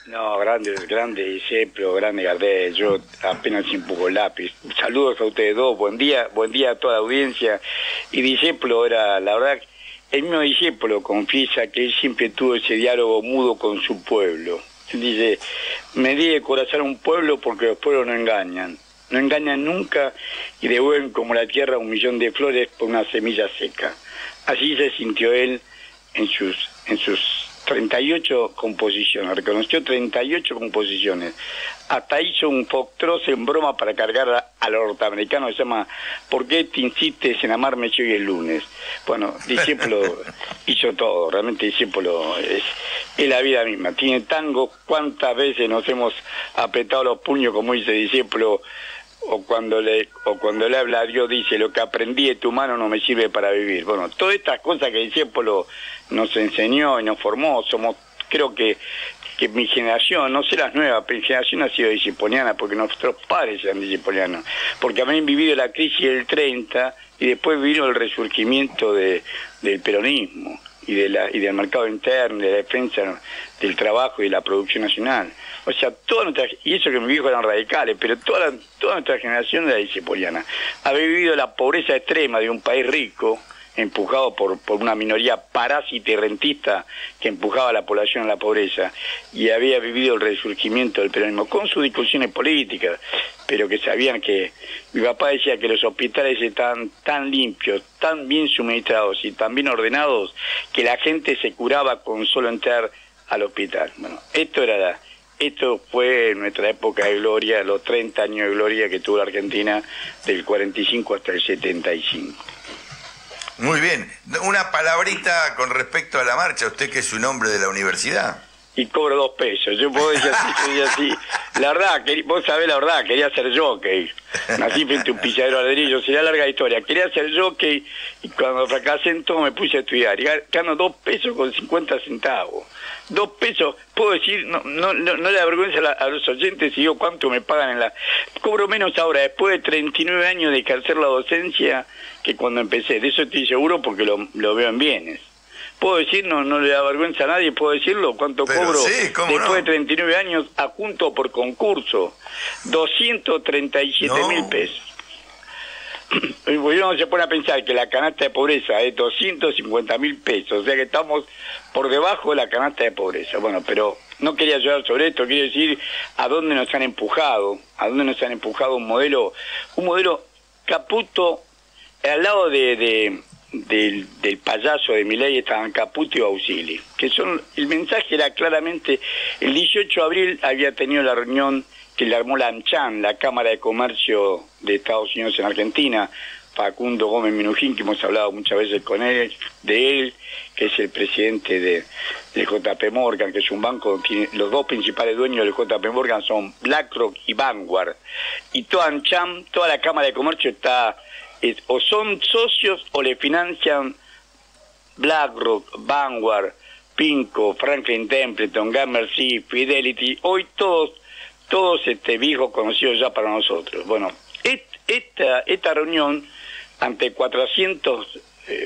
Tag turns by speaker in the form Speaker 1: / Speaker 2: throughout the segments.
Speaker 1: No, grande, grande Disceplo, grande Gardel, yo apenas empujo el lápiz. Saludos a ustedes dos, buen día a toda la audiencia. Y Disceplo era, la verdad, el mismo Disceplo confiesa que él siempre tuvo ese diálogo mudo con su pueblo. Él dice, me di de corazón a un pueblo porque los pueblos no engañan nunca y devuelven como la tierra 1.000.000 de flores por una semilla seca. Así se sintió él en sus 38 composiciones, reconoció 38 composiciones. Hasta hizo un foxtrot en broma para cargar a los norteamericanos, se llama ¿Por qué te insistes en amarme si hoy es lunes? Bueno, Disceplo hizo todo, realmente Disceplo es la vida misma. Tiene tango, cuántas veces nos hemos apretado los puños, como dice Disceplo, o cuando le habla a Dios dice, lo que aprendí de tu mano no me sirve para vivir. Bueno, todas estas cosas que Disceplo nos enseñó y nos formó, creo que mi generación, no sé las nuevas, pero mi generación ha sido discipliniana, porque nuestros padres eran disciplinanos, porque habían vivido la crisis del 30 y después vino el resurgimiento del peronismo y del mercado interno, de la defensa del trabajo y de la producción nacional. O sea, y eso que mis viejos eran radicales, pero toda nuestra generación era discipliniana. Había vivido la pobreza extrema de un país rico, empujado por una minoría parásita y rentista que empujaba a la población a la pobreza, y había vivido el resurgimiento del peronismo con sus discusiones políticas, pero que sabían que mi papá decía que los hospitales estaban tan limpios, tan bien suministrados y tan bien ordenados que la gente se curaba con solo entrar al hospital. Bueno, esto fue nuestra época de gloria, los 30 años de gloria que tuvo la Argentina del 45 hasta el 75.
Speaker 2: Muy bien. Una palabrita con respecto a la marcha, usted que es un hombre de la universidad.
Speaker 1: Y cobro 2 pesos. Yo puedo decir así. La verdad, vos sabés la verdad, quería ser jockey. Nací frente a un pizzadero ladrillo, sería larga historia. Quería ser jockey y cuando fracasé en todo me puse a estudiar. Y gano 2 pesos con 50 centavos. 2 pesos, puedo decir, no le da vergüenza a los oyentes si digo cuánto me pagan en la... Cobro menos ahora, después de 39 años de ejercer la docencia, que cuando empecé. De eso estoy seguro porque lo veo en bienes. ¿Puedo decir? No le da vergüenza a nadie, ¿puedo decirlo? ¿Cuánto cobro
Speaker 2: sí,
Speaker 1: después de 39 años a junto por concurso? 237.000 pesos. Y uno se pone a pensar que la canasta de pobreza es 250.000 pesos, o sea que estamos por debajo de la canasta de pobreza. Bueno, pero no quería llorar sobre esto, quiero decir a dónde nos han empujado, un modelo Caputo, al lado del payaso de Milei estaban Caputo y Bausili, que el mensaje era claramente, el 18 de abril había tenido la reunión que le armó la AmCham, la Cámara de Comercio de Estados Unidos en Argentina, Facundo Gómez Minujín, que hemos hablado muchas veces de él, que es el presidente del JP Morgan, que es un banco, los dos principales dueños del JP Morgan son BlackRock y Vanguard, y toda AmCham, toda la Cámara de Comercio o son socios o le financian BlackRock, Vanguard, Pinco, Franklin Templeton, Gramercy, Fidelity, hoy todos viejos conocidos ya para nosotros. Bueno, esta reunión ante 400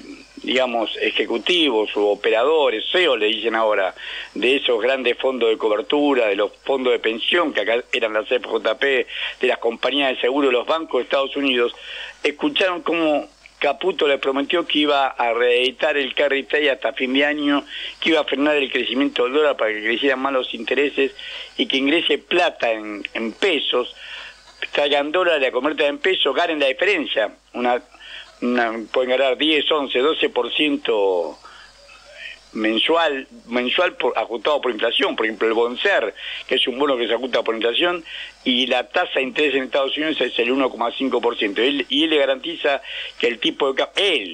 Speaker 1: ejecutivos u operadores, CEO le dicen ahora, de esos grandes fondos de cobertura, de los fondos de pensión, que acá eran las FJP, de las compañías de seguro, de los bancos de Estados Unidos, escucharon cómo Caputo le prometió que iba a reeditar el carry trade hasta fin de año, que iba a frenar el crecimiento del dólar para que crecieran más los intereses y que ingrese plata en pesos, traigan dólares, la conviertan en pesos, ganen la diferencia. Pueden ganar 10, 11, 12% mensual ajustado por inflación. Por ejemplo, el Bonser, que es un bono que se ajusta por inflación, y la tasa de interés en Estados Unidos es el 1,5%. Y él le garantiza que el tipo de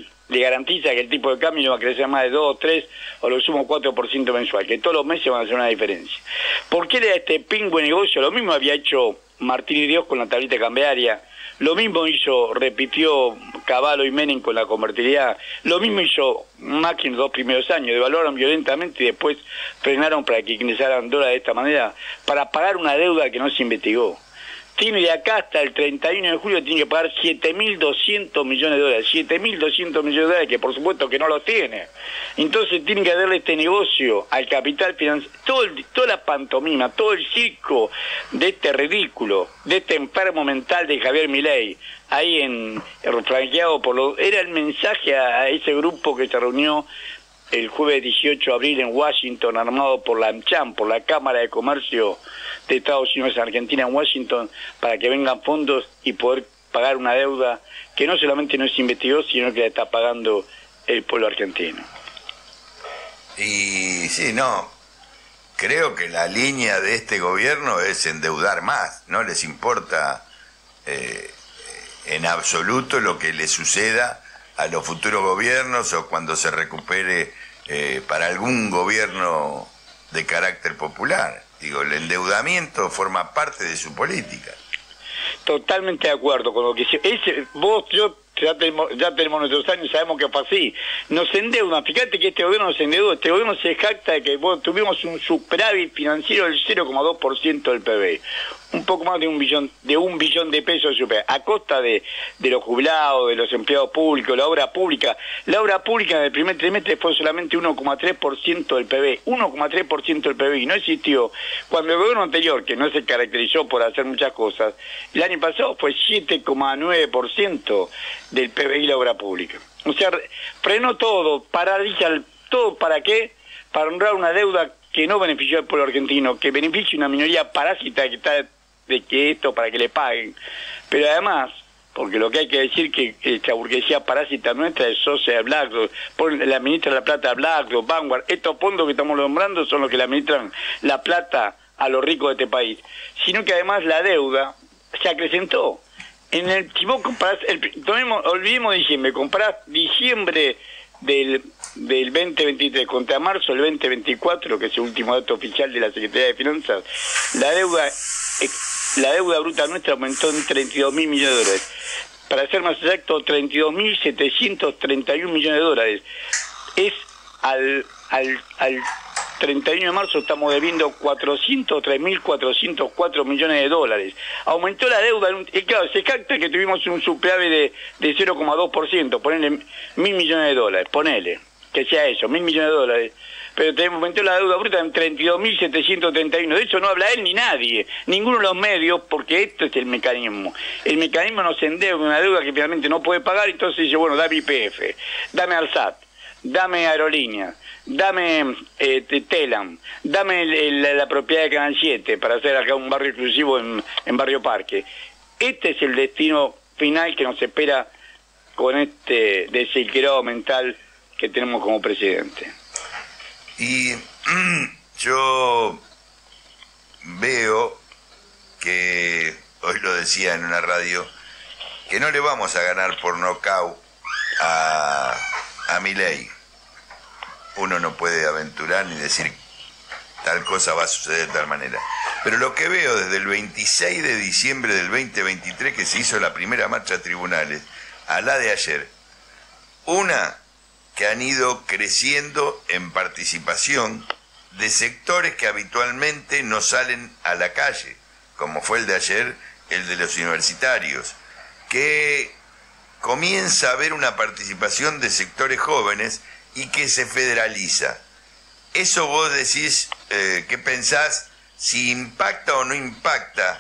Speaker 1: cambio no va a crecer más de 2, 3 o lo sumo 4% mensual, que todos los meses van a hacer una diferencia. ¿Por qué le da este pingüe negocio? Lo mismo había hecho Martín y Dios con la tablita cambiaria, lo mismo repitió Cavallo y Menem con la convertibilidad, lo mismo hizo Macri en los 2 primeros años, devaluaron violentamente y después frenaron para que ingresaran dólares de esta manera, para pagar una deuda que no se investigó. tiene de acá hasta el 31 de julio tiene que pagar 7.200 millones de dólares, 7.200 millones de dólares, que por supuesto que no los tiene. Entonces tienen que darle este negocio al capital financiero, toda la pantomima, todo el circo de este ridículo, de este enfermo mental de Javier Milei, ahí franqueado era el mensaje a ese grupo que se reunió el jueves 18 de abril en Washington, armado por la AmCham, por la Cámara de Comercio de Estados Unidos Argentina en Washington, para que vengan fondos y poder pagar una deuda que no solamente no se investigó, sino que la está pagando el pueblo argentino.
Speaker 2: Y sí, no, creo que la línea de este gobierno es endeudar más, no les importa en absoluto lo que le suceda a los futuros gobiernos o cuando se recupere para algún gobierno de carácter popular. Digo, el endeudamiento forma parte de su política.
Speaker 1: Totalmente de acuerdo con lo que yo ya tenemos nuestros años, sabemos que fue así. Nos endeudan, fíjate que este gobierno nos endeudó, este gobierno se jacta de que tuvimos un superávit financiero del 0,2% del PBI, un poco más de un billón de pesos de superávit, a costa de los jubilados, de los empleados públicos, la obra pública. La obra pública en el primer trimestre fue solamente 1,3% del PBI, 1,3% del PBI, no existió. Cuando el gobierno anterior, que no se caracterizó por hacer muchas cosas, el año pasado fue 7,9% del PBI la obra pública. O sea, frenó todo, paraliza todo, ¿para qué? Para honrar una deuda que no benefició al pueblo argentino, que beneficia una minoría parásita que está de que esto para que le paguen. Pero además, porque lo que hay que decir que esta burguesía parásita nuestra es socia de BlackRock, la ministra de la plata de BlackRock, Vanguard, estos fondos que estamos nombrando son los que le administran la plata a los ricos de este país, sino que además la deuda se acrecentó. Si vos comprás, olvidemos diciembre, comprás diciembre del 2023 contra marzo del 2024, que es el último dato oficial de la Secretaría de Finanzas, la deuda bruta nuestra aumentó en 32.000 millones de dólares. Para ser más exacto, 32.731 millones de dólares. Es al 31 de marzo estamos debiendo 403.404 millones de dólares. Aumentó la deuda, claro, se jacta que tuvimos un superávit de 0,2%, ponele 1.000 millones de dólares, ponele, que sea eso, 1.000 millones de dólares. Pero aumentó la deuda bruta en 32.731, de eso no habla él ni nadie, ninguno de los medios, porque esto es el mecanismo. El mecanismo nos endeuda una deuda que finalmente no puede pagar, entonces dice, bueno, dame YPF, dame Alsat, dame Aerolíneas, dame Telam, dame la propiedad de Canal 7 para hacer acá un barrio exclusivo en Barrio Parque. Este es el destino final que nos espera con este desequilibrado mental que tenemos como presidente.
Speaker 2: Y yo veo que, hoy lo decía en una radio, que no le vamos a ganar por nocaut a Milei. Uno no puede aventurar ni decir tal cosa va a suceder de tal manera. Pero lo que veo desde el 26 de diciembre del 2023, que se hizo la primera marcha a tribunales, a la de ayer, una que han ido creciendo en participación de sectores que habitualmente no salen a la calle, como fue el de ayer, el de los universitarios, que comienza a haber una participación de sectores jóvenes y que se federaliza. Eso vos decís, ¿qué pensás? Si impacta o no impacta.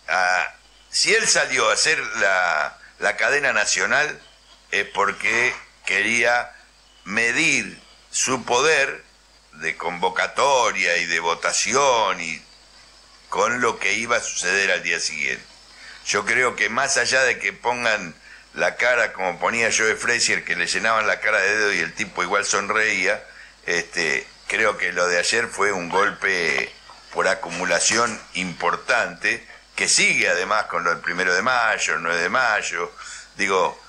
Speaker 2: Si él salió a hacer la cadena nacional es porque quería medir su poder de convocatoria y de votación y con lo que iba a suceder al día siguiente. Yo creo que más allá de que pongan la cara como ponía Joe Frazier, que le llenaban la cara de dedo y el tipo igual sonreía, creo que lo de ayer fue un golpe por acumulación importante, que sigue además con lo del 1 de mayo, el 9 de mayo. Digo,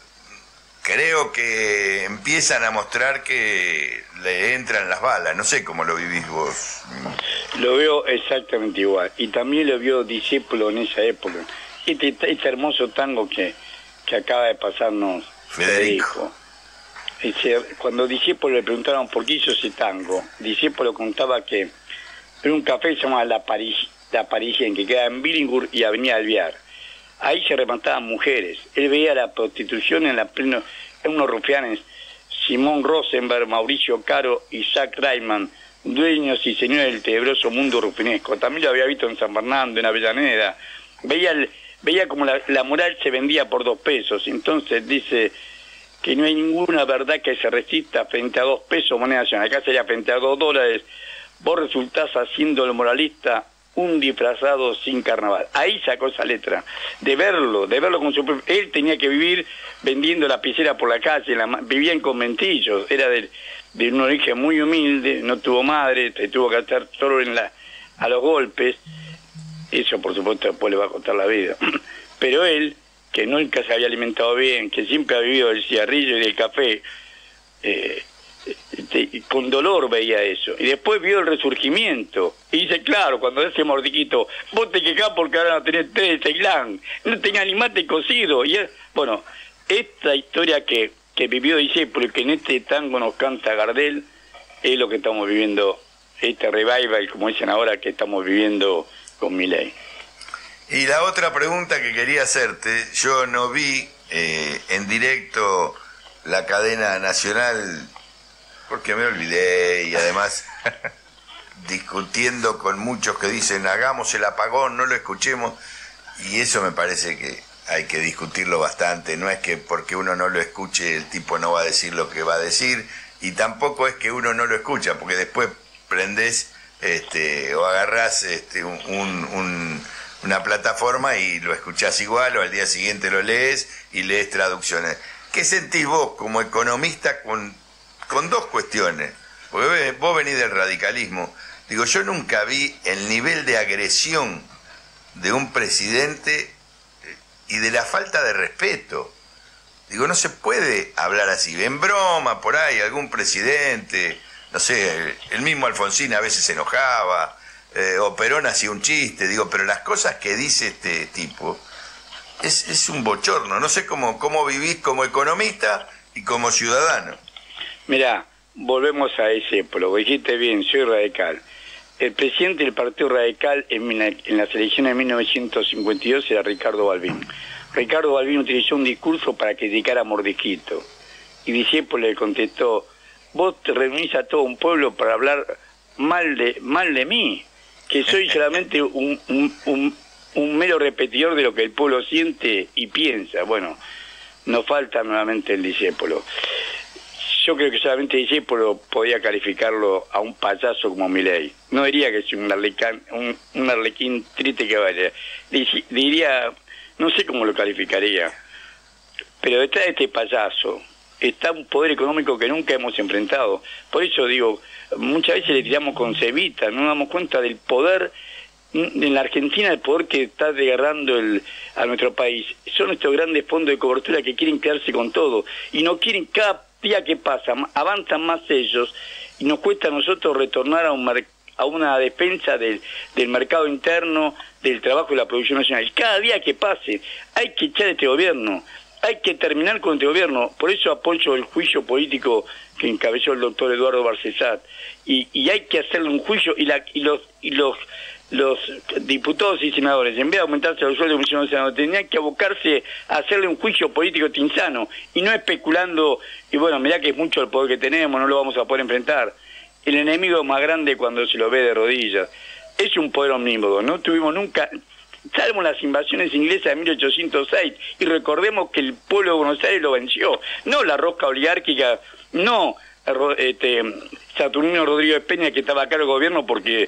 Speaker 2: creo que empiezan a mostrar que le entran las balas. No sé cómo lo vivís vos.
Speaker 1: Lo veo exactamente igual. Y también lo vio Discípulo en esa época. Este hermoso tango que acaba de pasarnos Federico. Cuando Discípulo le preguntaron por qué hizo ese tango, Discípulo contaba que en un café se llamaba la Parisien, que queda en Billinghurst y Avenida Alvear. Ahí se remataban mujeres. Él veía la prostitución en unos rufianes, Simón Rosenberg, Mauricio Caro y Jack Reimann, dueños y señores del tenebroso mundo rufinesco. También lo había visto en San Fernando, en Avellaneda. Veía como la moral se vendía por 2 pesos. Entonces dice que no hay ninguna verdad que se resista frente a 2 pesos moneda nacional. Acá sería frente a $2. Vos resultás haciendo el moralista un disfrazado sin carnaval. Ahí sacó esa letra, de verlo con su propio... Él tenía que vivir vendiendo lapicera por la calle, vivía en conventillos, era de un origen muy humilde, no tuvo madre, se tuvo que estar solo a los golpes. Eso por supuesto después le va a costar la vida. Pero él, que nunca se había alimentado bien, que siempre ha vivido del cigarrillo y del café, con dolor veía eso. Y después vio el resurgimiento. Y dice, claro, cuando ese mordiquito, vos te quejás porque ahora no tenés té de Ceilán, no tenés ni mate cocido. Y bueno, esta historia que vivió Discépolo y que en este tango nos canta Gardel, es lo que estamos viviendo, este revival, como dicen ahora, que estamos viviendo con Milei.
Speaker 2: Y la otra pregunta que quería hacerte, yo no vi en directo la cadena nacional porque me olvidé, y además discutiendo con muchos que dicen hagamos el apagón, no lo escuchemos, y eso me parece que hay que discutirlo bastante. No es que porque uno no lo escuche el tipo no va a decir lo que va a decir, y tampoco es que uno no lo escucha, porque después prendés o agarrás una plataforma y lo escuchás igual, o al día siguiente lo lees y lees traducciones. ¿Qué sentís vos como economista con 2 cuestiones? Porque vos venís del radicalismo. Digo, yo nunca vi el nivel de agresión de un presidente y de la falta de respeto. Digo, no se puede hablar así. En broma, por ahí, algún presidente, no sé, el mismo Alfonsín a veces se enojaba, o Perón hacía un chiste, digo, pero las cosas que dice este tipo es un bochorno. No sé cómo vivís como economista y como ciudadano.
Speaker 1: Mirá, volvemos a ese, lo dijiste bien, soy radical. El presidente del Partido Radical en las elecciones de 1952 era Ricardo Balbín. Ricardo Balbín utilizó un discurso para criticar a Mordisquito. Y Discépolo le contestó, vos te reunís a todo un pueblo para hablar mal de mí, que soy solamente un mero repetidor de lo que el pueblo siente y piensa. Bueno, nos falta nuevamente el Discépolo. Yo creo que solamente Discépolo podía calificarlo a un payaso como Milei. No diría que es un arlequín triste que vaya. Diría, no sé cómo lo calificaría, pero detrás de este payaso está un poder económico que nunca hemos enfrentado. Por eso digo, muchas veces le tiramos con cebita, no nos damos cuenta del poder en la Argentina, el poder que está desgarrando a nuestro país. Son estos grandes fondos de cobertura que quieren quedarse con todo y no quieren, cada día que pasa avanzan más ellos y nos cuesta a nosotros retornar a una defensa del mercado interno, del trabajo y la producción nacional. Cada día que pase hay que echar a este gobierno, hay que terminar con este gobierno. Por eso apoyo el juicio político que encabezó el doctor Eduardo Barcesat, y hay que hacerle un juicio, y los diputados y senadores, en vez de aumentarse los sueldos de funcionarios senadores, tenían que abocarse a hacerle un juicio político insano, y no especulando, y bueno, mirá que es mucho el poder que tenemos, no lo vamos a poder enfrentar. El enemigo más grande cuando se lo ve de rodillas. Es un poder omnímodo, no tuvimos nunca, salvo las invasiones inglesas de 1806, y recordemos que el pueblo de Buenos Aires lo venció, no la rosca oligárquica, no Saturnino Rodríguez Peña, que estaba acá en el gobierno porque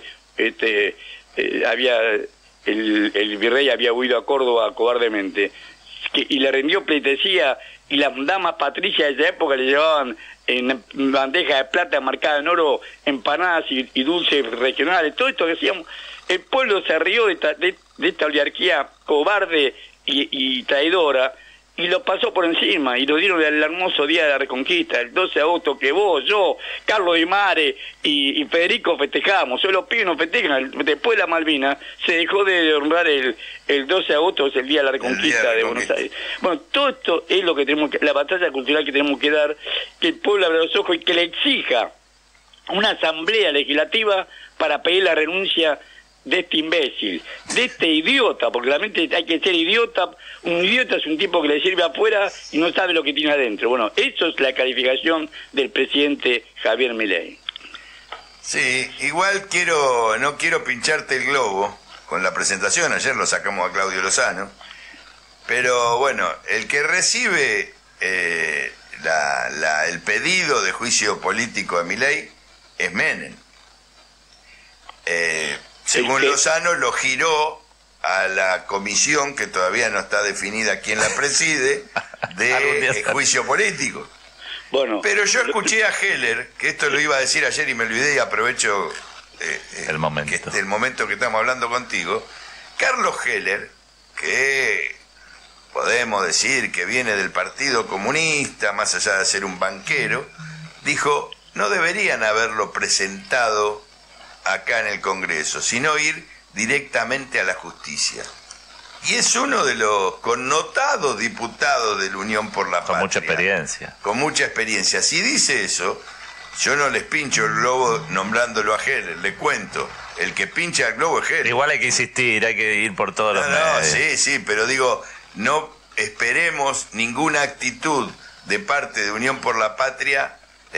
Speaker 1: el virrey había huido a Córdoba cobardemente, y le rindió pleitesía, y las damas patricias de esa época le llevaban en bandeja de plata marcada en oro empanadas y dulces regionales. Todo esto que hacíamos, el pueblo se rió de esta oligarquía cobarde y traidora, y lo pasó por encima, y lo dieron el hermoso día de la Reconquista, el 12 de agosto, que vos, yo, Carlos Di Mare y Federico festejamos. Solo los pibes no festejan. Después de la Malvinas se dejó de honrar el 12 de agosto, es el día de la Reconquista de Buenos Aires. Bueno, todo esto es lo que tenemos que, la batalla cultural que tenemos que dar, que el pueblo abra los ojos y que le exija una asamblea legislativa para pedir la renuncia de este imbécil, de este idiota, porque realmente hay que ser idiota. Un idiota es un tipo que le sirve afuera y no sabe lo que tiene adentro. Bueno, eso es la calificación del presidente Javier Milei.
Speaker 2: Sí, igual no quiero pincharte el globo con la presentación, ayer lo sacamos a Claudio Lozano, pero bueno, el que recibe el pedido de juicio político de Milei es Menem. Según Lozano, lo giró a la comisión, que todavía no está definida quién la preside, de juicio político.
Speaker 1: Bueno,
Speaker 2: pero yo escuché a Heller, que esto lo iba a decir ayer y me olvidé, y aprovecho
Speaker 3: el
Speaker 2: momento que estamos hablando contigo. Carlos Heller, que podemos decir que viene del Partido Comunista, más allá de ser un banquero, dijo, no deberían haberlo presentado acá en el Congreso, sino ir directamente a la justicia. Y es uno de los connotados diputados de la Unión por la Patria.
Speaker 3: Con mucha experiencia.
Speaker 2: Con mucha experiencia. Si dice eso, yo no les pincho el globo nombrándolo a Heller, le cuento. El que pincha el globo es Heller.
Speaker 3: Igual hay que insistir, hay que ir por todos los medios.
Speaker 2: Sí, pero digo, no esperemos ninguna actitud de parte de Unión por la Patria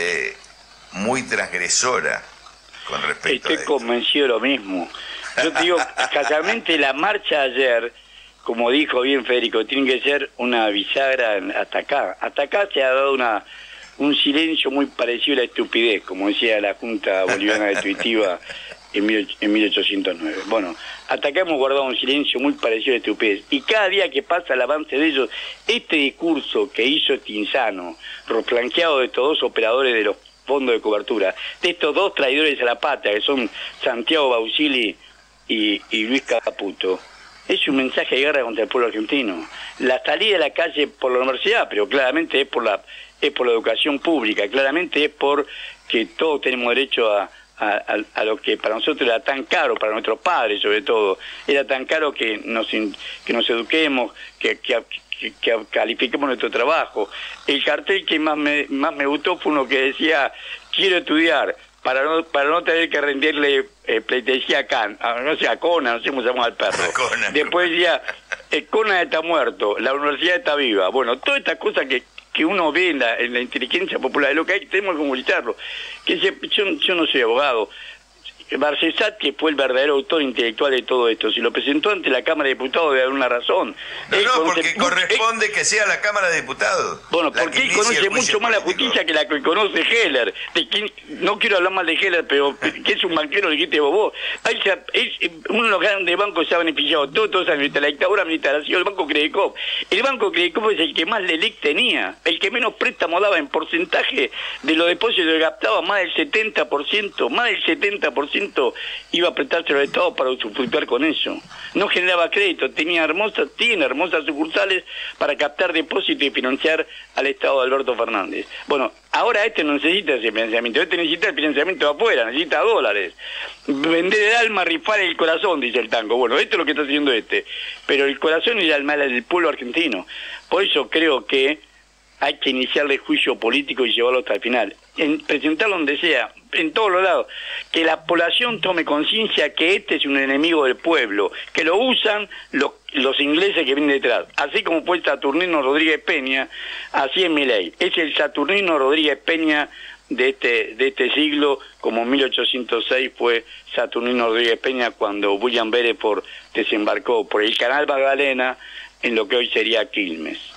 Speaker 2: muy transgresora con respecto a esto.
Speaker 1: Estoy convencido de lo mismo. Yo te digo, casualmente la marcha ayer, como dijo bien Federico, tiene que ser una bisagra hasta acá. Hasta acá se ha dado un silencio muy parecido a la estupidez, como decía la Junta Boliviana de Tuitiva en 1809. Bueno, hasta acá hemos guardado un silencio muy parecido a la estupidez. Y cada día que pasa el avance de ellos, este discurso que hizo este insano, flanqueado de estos dos operadores de los fondos de cobertura, de estos dos traidores a la patria, que son Santiago Bausili y Luis Caputo, es un mensaje de guerra contra el pueblo argentino. La salida de la calle por la universidad, pero claramente es por la educación pública, claramente es por que todos tenemos derecho a lo que para nosotros era tan caro, para nuestros padres sobre todo, era tan caro que nos eduquemos, que califiquemos nuestro trabajo. El cartel que más me gustó fue uno que decía, quiero estudiar, para no tener que rendirle pleitesía a Cona, no sé cómo se llama el perro. Después decía, Cona está muerto, la universidad está viva. Bueno, todas estas cosas que uno ve en la inteligencia popular, lo que hay, tenemos que comunicarlo. Yo no soy abogado. Barcesat, que fue el verdadero autor intelectual de todo esto, si lo presentó ante la Cámara de Diputados debe haber una razón.
Speaker 2: Porque corresponde que sea la Cámara de Diputados.
Speaker 1: Bueno, porque él conoce mucho más la justicia que la que conoce Heller. No quiero hablar mal de Heller, pero que es un banquero, dijiste vos. Uno de los grandes bancos se ha beneficiado todos años de la dictadura militar, ha sido el Banco Credicop. El Banco Credicop es el que más LELIC tenía, el que menos préstamo daba en porcentaje de los depósitos que captaba, más del 70%, iba a prestárselo al Estado para usufructuar con eso. No generaba crédito, tiene hermosas sucursales para captar depósitos y financiar al Estado de Alberto Fernández. Bueno, ahora no necesita ese financiamiento, necesita el financiamiento de afuera, necesita dólares. Vender el alma, rifar el corazón, dice el tango. Bueno, esto es lo que está haciendo pero el corazón y el alma del pueblo argentino. Por eso creo que hay que iniciarle el juicio político y llevarlo hasta el final. Presentarlo donde sea, en todos los lados. Que la población tome conciencia que este es un enemigo del pueblo, que lo usan los ingleses que vienen detrás. Así como fue el Saturnino Rodríguez Peña, así es Milei. Es el Saturnino Rodríguez Peña de este siglo, como en 1806 fue Saturnino Rodríguez Peña cuando William Beresford desembarcó por el Canal Magdalena en lo que hoy sería Quilmes.